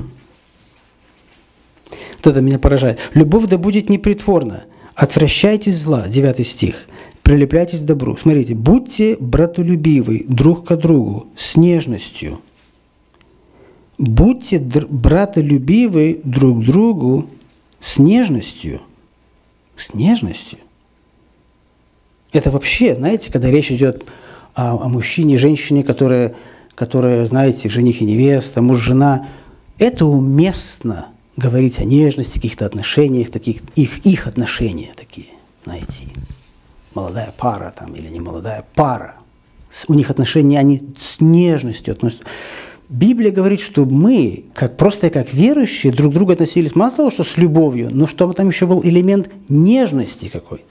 Вот это меня поражает. «Любовь да будет непритворна, отвращайтесь зла», девятый стих, «прилепляйтесь к добру». Смотрите, «будьте братолюбивы друг к другу с нежностью». Будьте братолюбивы друг к другу с нежностью. С нежностью. Это вообще, знаете, когда речь идет о, о мужчине, женщине, которая, которая, знаете, жених и невеста, муж, жена, это уместно говорить о нежности, каких-то отношениях, таких, их, их отношения такие, знаете, молодая пара там или не молодая пара. У них отношения, они с нежностью относятся. Библия говорит, что мы, как, просто как верующие, друг к другу относились, мало того, что с любовью, но что там еще был элемент нежности какой-то.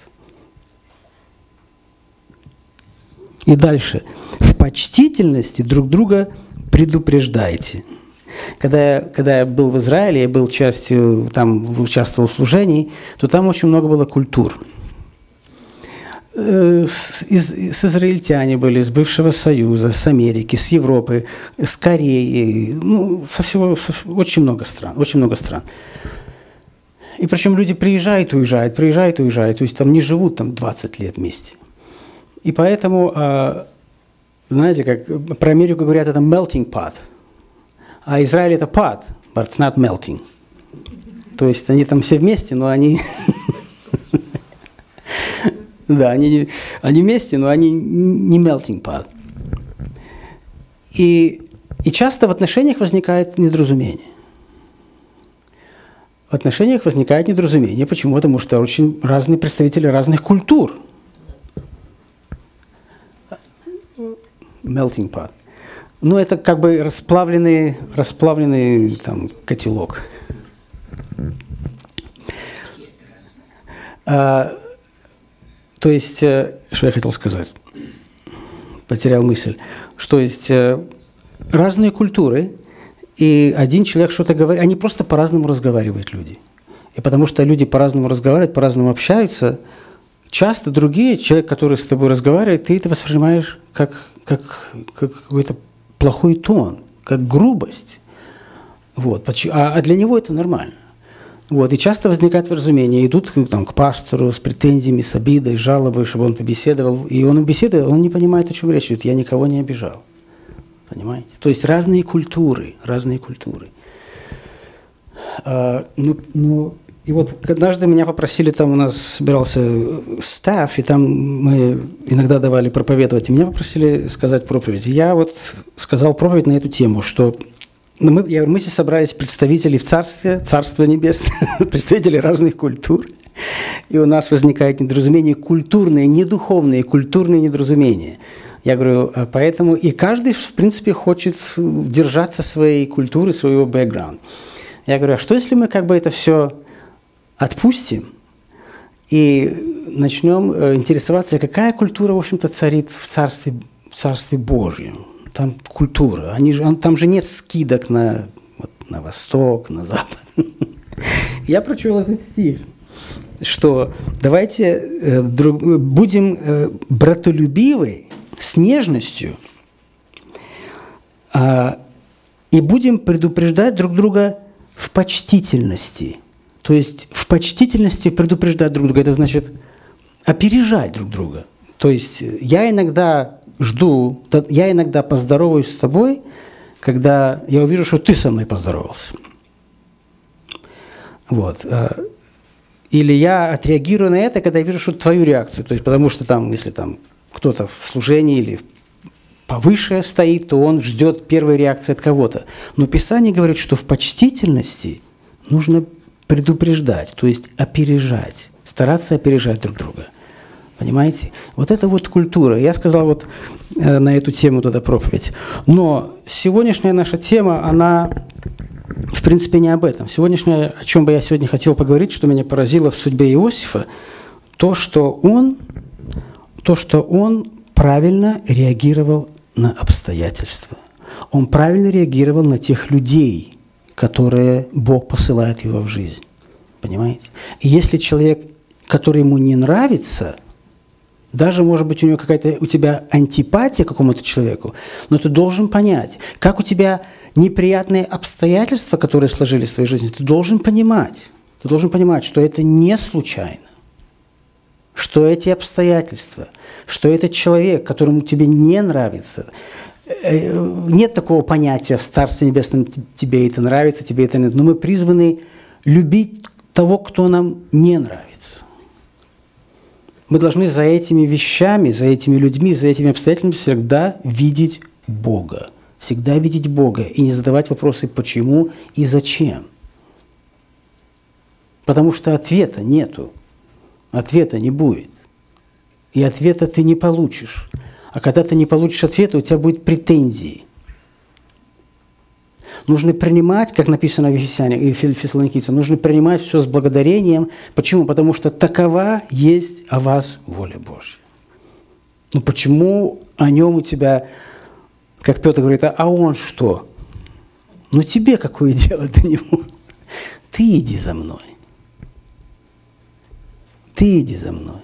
И дальше. «В почтительности друг друга предупреждайте». Когда я, когда я был в Израиле, я был частью, там участвовал в служении, то там очень много было культур. С, из, с израильтяне были, с бывшего Союза, с Америки, с Европы, с Кореи, ну, со всего, со, очень много стран, очень много стран. И причем люди приезжают, уезжают, приезжают, уезжают, то есть там не живут там двадцать лет вместе. И поэтому, знаете, как про Америку говорят, это melting pot, а Израиль это pot, but it's not melting. То есть они там все вместе, но они... Да, они, они вместе, но они не melting pot. И, и часто в отношениях возникает недоразумение. В отношениях возникает недоразумение. Почему? Потому что очень разные представители разных культур. Melting pot. Ну, это как бы расплавленный, расплавленный там, котелок. А, То есть, что я хотел сказать? Потерял мысль. Что есть разные культуры, и один человек что-то говорит, они просто по-разному разговаривают, люди. И потому что люди по-разному разговаривают, по-разному общаются, часто другие, человек, который с тобой разговаривает, ты это воспринимаешь как, как, как какой-то плохой тон, как грубость. Вот. А, а для него это нормально. Вот, и часто возникает разумение, идут там, к пастору с претензиями, с обидой, жалобой, чтобы он побеседовал. И он беседует, он не понимает, о чем речь идет. Я никого не обижал. Понимаете? То есть разные культуры, разные культуры. А, ну, ну, и вот однажды меня попросили, там у нас собирался стафф, и там мы иногда давали проповедовать, и меня попросили сказать проповедь. И я вот сказал проповедь на эту тему, что... Мы, я, мы здесь собрались представители в Царстве, Царство Небесное, представители разных культур. И у нас возникает недоразумение культурные, не духовные, культурные недоразумения. Я говорю, поэтому и каждый, в принципе, хочет держаться своей культуры, своего бэкграунда. Я говорю, а что если мы как бы это все отпустим и начнем интересоваться, какая культура, в общем-то, царит в Царстве, в Царстве Божьем? Там культура. Они же, там же нет скидок на, вот, на восток, на запад. Я прочел этот стих, что давайте э, друг, будем э, братолюбивы с нежностью э, и будем предупреждать друг друга в почтительности. То есть в почтительности предупреждать друг друга, это значит опережать друг друга. То есть я иногда жду, я иногда поздороваюсь с тобой, когда я увижу, что ты со мной поздоровался. Вот. Или я отреагирую на это, когда я вижу, что твою реакцию. То есть, потому что там, если там кто-то в служении или повыше стоит, то он ждет первой реакции от кого-то. Но Писание говорит, что в почтительности нужно предупреждать, то есть опережать, стараться опережать друг друга. Понимаете? Вот это вот культура. Я сказал вот э, на эту тему тогда проповедь. Но сегодняшняя наша тема, она в принципе не об этом. Сегодняшнее, о чем бы я сегодня хотел поговорить, что меня поразило в судьбе Иосифа, то, что он, то, что он правильно реагировал на обстоятельства. Он правильно реагировал на тех людей, которые Бог посылает его в жизнь. Понимаете? И если человек, который ему не нравится, даже, может быть, у него какая-то у тебя антипатия к какому-то человеку, но ты должен понять, как у тебя неприятные обстоятельства, которые сложились в твоей жизни, ты должен понимать, ты должен понимать, что это не случайно, что эти обстоятельства, что этот человек, которому тебе не нравится, нет такого понятия в Царстве Небесном тебе это нравится, тебе это нет, но мы призваны любить того, кто нам не нравится. Мы должны за этими вещами, за этими людьми, за этими обстоятельствами всегда видеть Бога. Всегда видеть Бога и не задавать вопросы «почему» и «зачем». Потому что ответа нету. Ответа не будет. И ответа ты не получишь. А когда ты не получишь ответа, у тебя будут претензии. Нужно принимать, как написано в Ефесянах и Фессалоникийцам, нужно принимать все с благодарением. Почему? Потому что такова есть о вас воля Божья. Ну почему о нем у тебя, как Петр говорит, а он что? Ну тебе какое дело до него? Ты иди за мной. Ты иди за мной.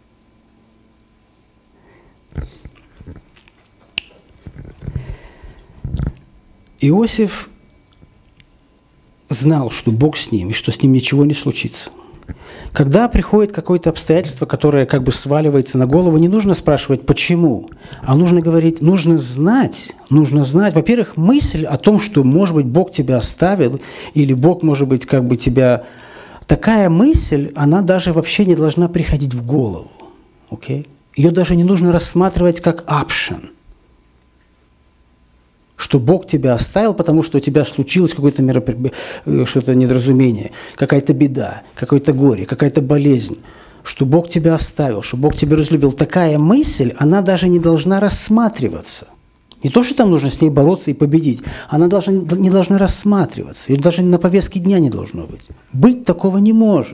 Иосиф знал, что Бог с ним, и что с ним ничего не случится. Когда приходит какое-то обстоятельство, которое как бы сваливается на голову, не нужно спрашивать, почему, а нужно говорить, нужно знать, нужно знать, во-первых, мысль о том, что, может быть, Бог тебя оставил, или Бог, может быть, как бы тебя... Такая мысль, она даже вообще не должна приходить в голову. Okay? Ее даже не нужно рассматривать как option. Что Бог тебя оставил, потому что у тебя случилось какое-то меропри... что-то недоразумение, какая-то беда, какое-то горе, какая-то болезнь, что Бог тебя оставил, что Бог тебя разлюбил. Такая мысль, она даже не должна рассматриваться. Не то, что там нужно с ней бороться и победить, она должна, не должна рассматриваться, и даже на повестке дня не должно быть. Быть такого не может.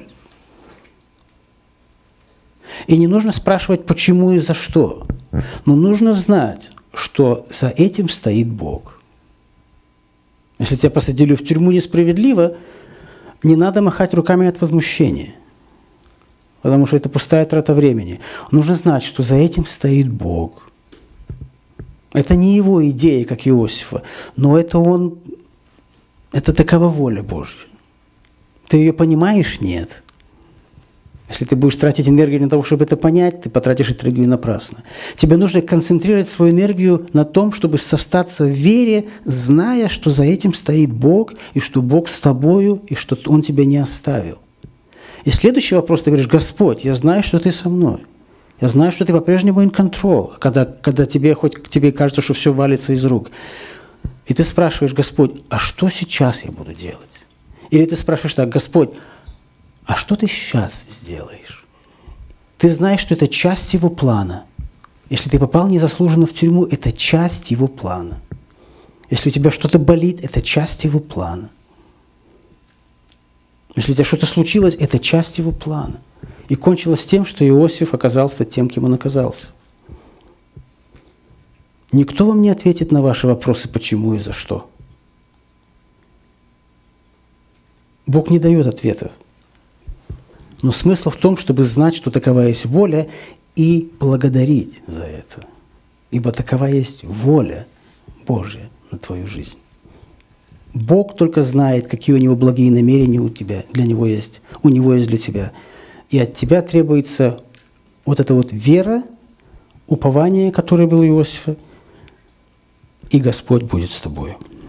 И не нужно спрашивать, почему и за что, но нужно знать, что за этим стоит Бог. Если тебя посадили в тюрьму несправедливо, не надо махать руками от возмущения, потому что это пустая трата времени. Нужно знать, что за этим стоит Бог. Это не его идея, как Иосифа, но это он, это такова воля Божья. Ты ее понимаешь? Нет. Если ты будешь тратить энергию на то, чтобы это понять, ты потратишь энергию напрасно. Тебе нужно концентрировать свою энергию на том, чтобы остаться в вере, зная, что за этим стоит Бог, и что Бог с тобою, и что Он тебя не оставил. И следующий вопрос, ты говоришь, Господь, я знаю, что Ты со мной. Я знаю, что Ты по-прежнему in control, когда, когда тебе, хоть тебе кажется, что все валится из рук. И ты спрашиваешь, Господь, а что сейчас я буду делать? Или ты спрашиваешь так, Господь, а что ты сейчас сделаешь? Ты знаешь, что это часть Его плана. Если ты попал незаслуженно в тюрьму, это часть Его плана. Если у тебя что-то болит, это часть Его плана. Если у тебя что-то случилось, это часть Его плана. И кончилось тем, что Иосиф оказался тем, кем он оказался. Никто вам не ответит на ваши вопросы, почему и за что. Бог не дает ответов. Но смысл в том, чтобы знать, что такова есть воля, и благодарить за это. Ибо такова есть воля Божья на твою жизнь. Бог только знает, какие у Него благие намерения у тебя, для Него есть, у Него есть для тебя. И от тебя требуется вот эта вот вера, упование, которое было у Иосифа, и Господь будет с тобой.